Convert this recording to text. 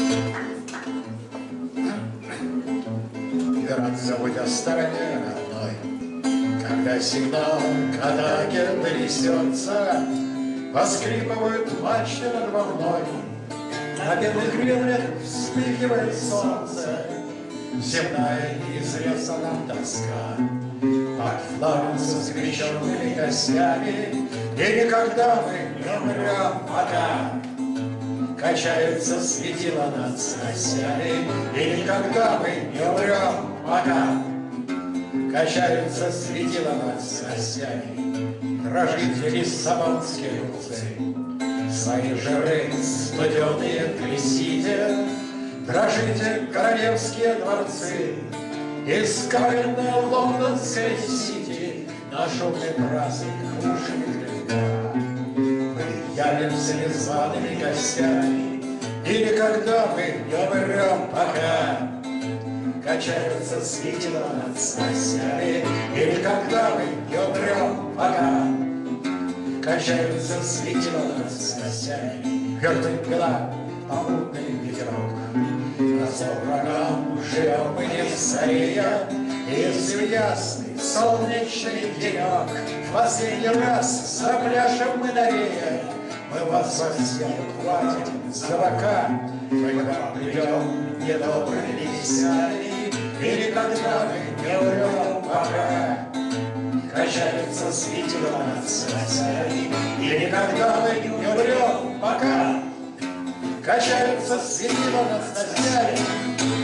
Рад забыть о стороне родной, когда сигнал к атаке трясется, поскрипывают мачты над волной, на белых гребнях вспыхивает солнце, земная неизвестна нам тоска. Под флагом со скрещенными костями, и никогда мы не умрем, пока качаются светила над сносями, и никогда мы не умрем, пока качаются светила над сносями. Дрожит лиссабонские улицы, свои жиры студеные трясите, дрожите королевские дворцы, искаленная лондонская сити, на шумный праздник крушит льда. Мы явимся незваными гостями, и никогда мы не умрем, пока качаются светила над сносями, и никогда мы не умрем, пока качаются светила над сносями. Вертит пила попутный ветерок, на зло врагам живем мы не старея, и если в ясный солнечный денек в последний раз запляшем мы на рее, мы вас во всех хватим за бока, мы к вам придем недобрыми вестями, и никогда мы не умрем, пока качаются светила над сносями, и никогда мы не умрем, пока качаются светила над сносями.